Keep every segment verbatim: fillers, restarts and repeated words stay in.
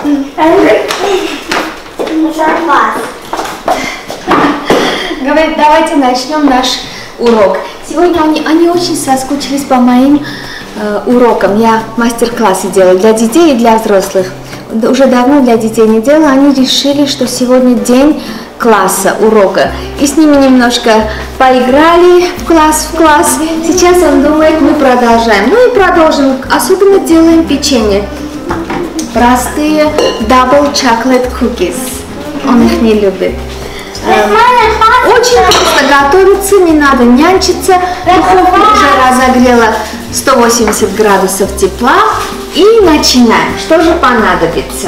Говорит, давайте начнем наш урок. Сегодня они, они очень соскучились по моим э, урокам. Я мастер-классы делаю для детей и для взрослых. Уже давно для детей не делала. Они решили, что сегодня день класса, урока. И с ними немножко поиграли в класс, в класс. Сейчас он думает, мы продолжаем. Ну и продолжим. Особенно делаем печенье. Простые double chocolate cookies. Он их не любит. Очень просто готовится, не надо нянчиться. Духовка уже разогрела сто восемьдесят градусов тепла. И начинаем. Что же понадобится?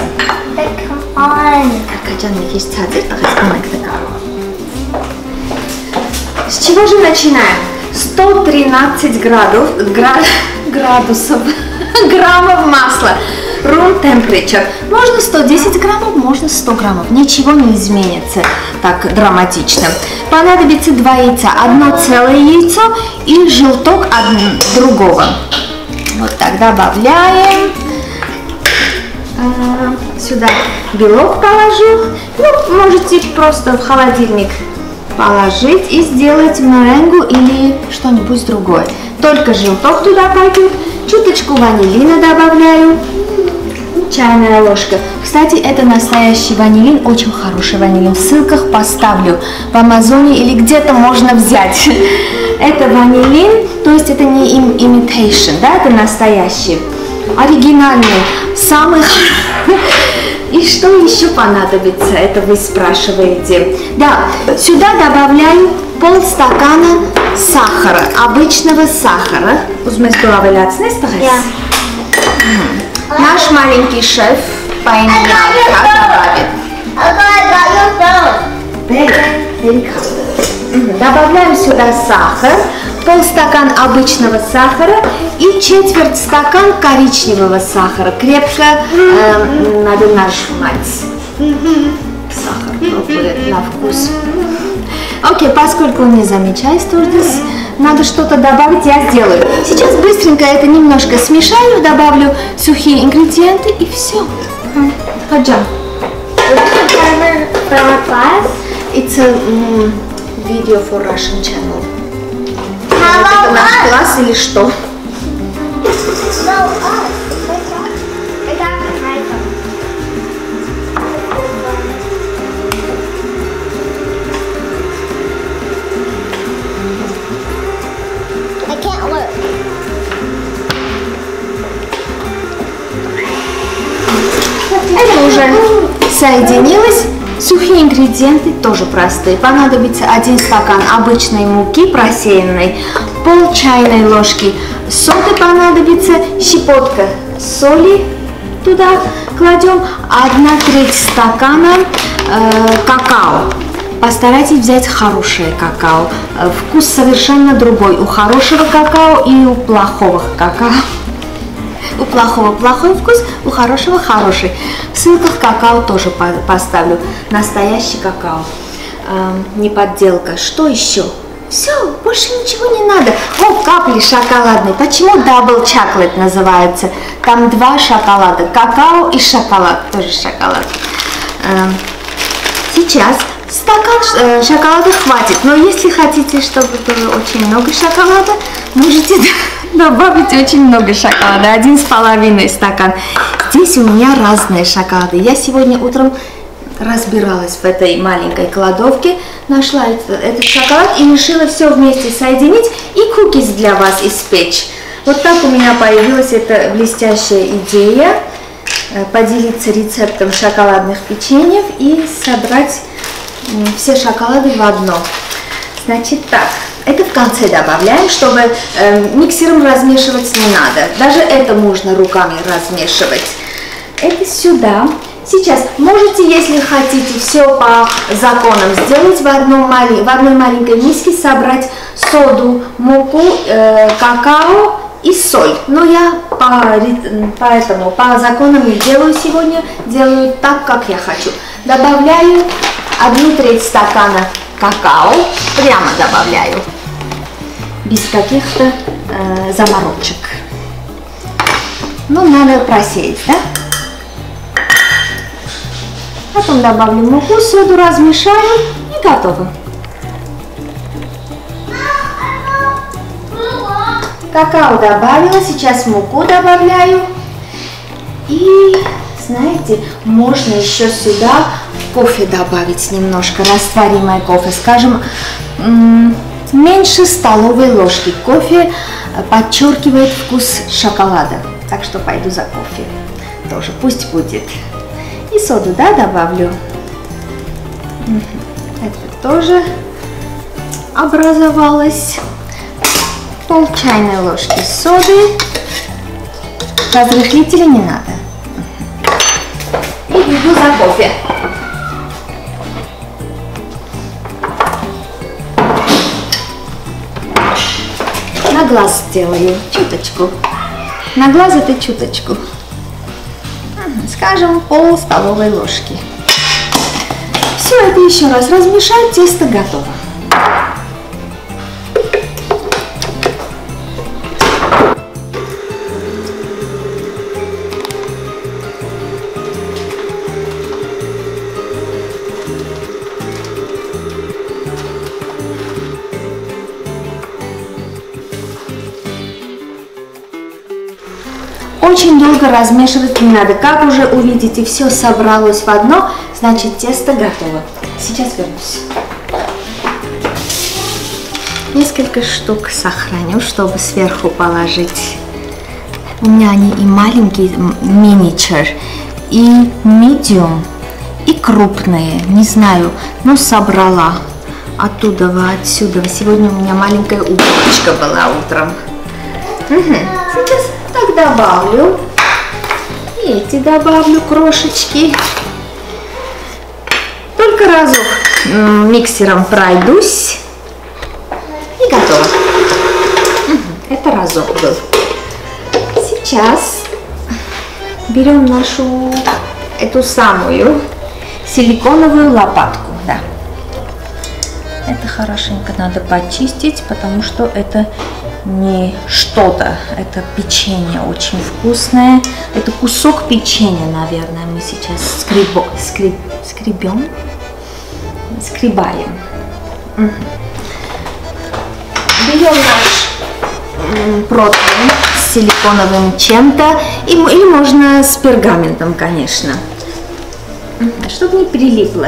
С чего же начинаем? сто тринадцать градусов, градусов граммов масла. Room temperature. Можно сто десять граммов, можно сто граммов. Ничего не изменится так драматично. Понадобится два яйца. Одно целое яйцо и желток от другого. Вот так добавляем. А, сюда белок положу. Ну, можете просто в холодильник положить и сделать меренгу или что-нибудь другое. Только желток туда пойдет. Чуточку ванилина добавляю. Чайная ложка. Кстати, это настоящий ванилин, очень хороший ванилин. В ссылках поставлю в Амазоне или где-то можно взять. Это ванилин, то есть это не imitation, да, это настоящий, оригинальный, самый хороший. И что еще понадобится, это вы спрашиваете. Да, сюда добавляю полстакана сахара, обычного сахара. Наш маленький шеф по имени добавит. Добавляем сюда сахар, полстакан обычного сахара и четверть стакан коричневого сахара. Крепко э, надо нажимать. Сахар пробует на вкус. Окей, поскольку он не замечает, что здесь надо что-то добавить, я сделаю. Сейчас быстренько это немножко смешаю, добавлю сухие ингредиенты и все. Пойдем. It's a um, video for Russian channel. Это наш класс или что? Это уже соединилось. Сухие ингредиенты тоже простые. Понадобится один стакан обычной муки просеянной, пол чайной ложки соды понадобится, щепотка соли туда кладем, одна треть стакана э, какао. Постарайтесь взять хорошее какао. Вкус совершенно другой у хорошего какао и у плохого какао. У плохого плохой вкус, у хорошего хороший. В ссылках какао тоже поставлю. Настоящий какао. Эм, не подделка. Что еще? Все, больше ничего не надо. О, капли шоколадные. Почему double chocolate называется? Там два шоколада. Какао и шоколад. Тоже шоколад. Эм, сейчас стакан э, шоколада хватит. Но если хотите, чтобы было очень много шоколада, можете добавить очень много шоколада. Один с половиной стакан. Здесь у меня разные шоколады. Я сегодня утром разбиралась в этой маленькой кладовке, нашла этот, этот шоколад и решила все вместе соединить и кукис для вас испечь. Вот так у меня появилась эта блестящая идея поделиться рецептом шоколадных печеньев и собрать все шоколады в одно. Значит так, это в конце добавляем, чтобы э, миксером размешивать не надо. Даже это можно руками размешивать. Это сюда. Сейчас можете, если хотите, все по законам сделать в, одном, в одной маленькой миске, собрать соду, муку, э, какао и соль. Но я по, поэтому по законам не делаю сегодня, делаю так, как я хочу. Добавляю одну треть стакана какао, прямо добавляю, без каких-то э, заморочек. Ну, надо просеять, да? Потом добавлю муку, соду, размешаю и готово. Какао добавила, сейчас муку добавляю. И, знаете, можно еще сюда кофе добавить немножко, растворимое кофе, скажем, меньше столовой ложки. Кофе подчеркивает вкус шоколада, так что пойду за кофе. Тоже пусть будет. И соду, да, добавлю. Это тоже образовалось. Пол чайной ложки соды. Разрыхлителя не надо. И иду за кофе. На глаз делаю чуточку. На глаз это чуточку. Скажем, пол столовой ложки. Все это еще раз размешать, тесто готово. Очень долго размешивать не надо. Как уже увидите, все собралось в одно, значит тесто готово. Сейчас вернусь. Несколько штук сохраню, чтобы сверху положить. У меня они и маленькие, миничер, и medium, и крупные. Не знаю, но собрала оттуда, отсюда. Сегодня у меня маленькая уборочка была утром. Угу. Сейчас так добавлю. И эти добавлю крошечки. Только разок миксером пройдусь. И готово. Это разок был. Сейчас берем нашу эту самую силиконовую лопатку. Да. Это хорошенько надо почистить, потому что это не что-то, это печенье очень вкусное. Это кусок печенья, наверное, мы сейчас скребо, скреб, скребем, скребаем. Угу. Берем наш противень с силиконовым чем-то, или можно с пергаментом, конечно, чтобы не прилипло.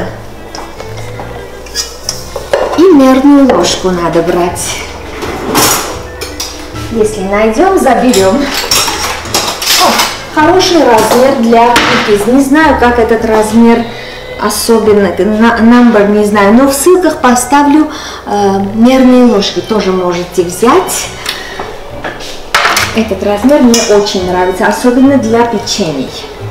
И мерную ложку надо брать. Если найдем, заберем. О, хороший размер для кукиз. Не знаю, как этот размер особенно, number не знаю, но в ссылках поставлю э, мерные ложки. Тоже можете взять. Этот размер мне очень нравится, особенно для печений.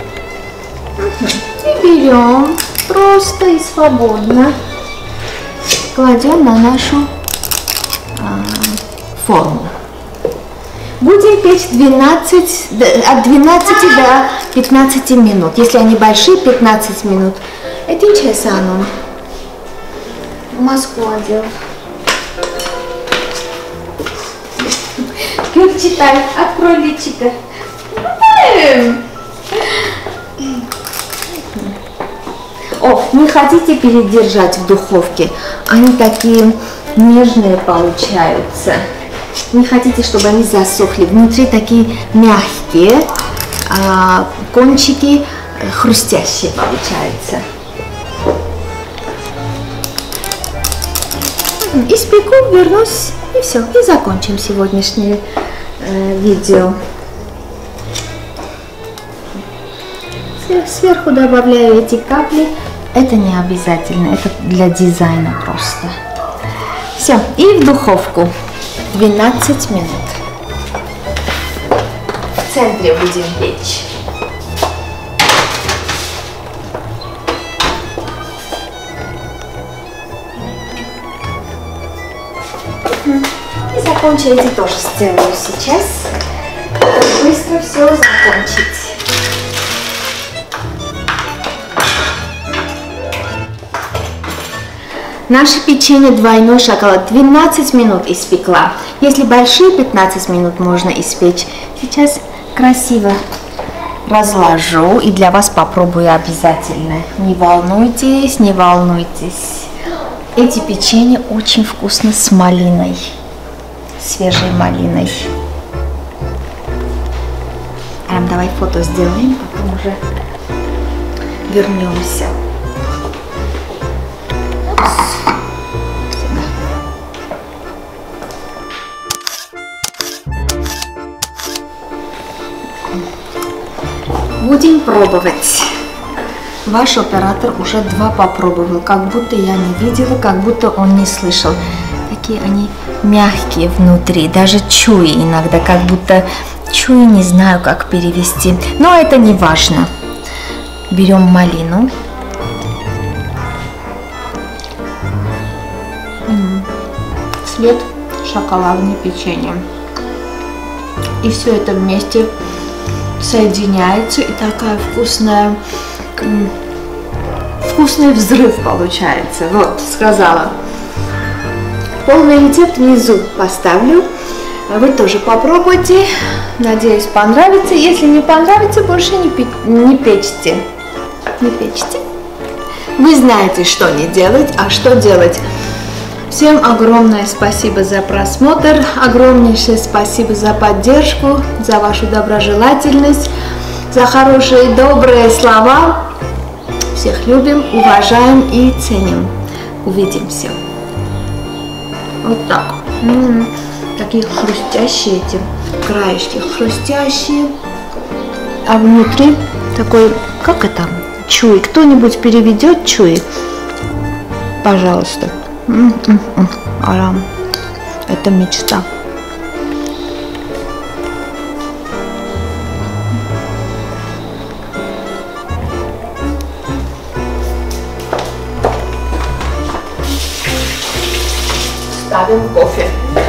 И берем просто и свободно. Кладем на нашу э, форму. Будем печь двенадцать, от двенадцати до пятнадцати минут. Если они большие, пятнадцать минут. Это интересно. Маску одел. Как читай, открой личико. О, не хотите передержать в духовке? Они такие нежные получаются. Не хотите, чтобы они засохли. Внутри такие мягкие, а кончики хрустящие получаются. Испеку, вернусь и все. И закончим сегодняшнее э, видео. Сверху добавляю эти капли. Это не обязательно, это для дизайна просто. Все, и в духовку. двенадцать минут. В центре будем печь. И закончу эти тоже сделаю сейчас. Быстро все закончить. Наше печенье двойной шоколад двенадцать минут испекла. Если большие, пятнадцать минут можно испечь. Сейчас красиво разложу и для вас попробую обязательно. Не волнуйтесь, не волнуйтесь. Эти печенья очень вкусно с малиной, свежей малиной. Арам, давай фото сделаем, потом уже вернемся. Будем пробовать. Ваш оператор уже два попробовал, как будто я не видела, как будто он не слышал. Такие они мягкие внутри, даже чуи иногда, как будто чуи, не знаю, как перевести. Но это не важно. Берем малину. Цвет шоколадное печенье. И все это вместе соединяется, и такая вкусная, вкусный взрыв получается. Вот, сказала. Полный рецепт внизу поставлю. Вы тоже попробуйте. Надеюсь, понравится. Если не понравится, больше не, пе не печьте. Не печьте. Вы знаете, что не делать, а что делать. Всем огромное спасибо за просмотр, огромнейшее спасибо за поддержку, за вашу доброжелательность, за хорошие добрые слова. Всех любим, уважаем и ценим. Увидимся. Вот так. М-м-м. Такие хрустящие эти краешки, хрустящие. А внутри такой, как это, чуи. Кто-нибудь переведет чуи? Пожалуйста. М-м-м. Арам. Это мечта. Ставим кофе.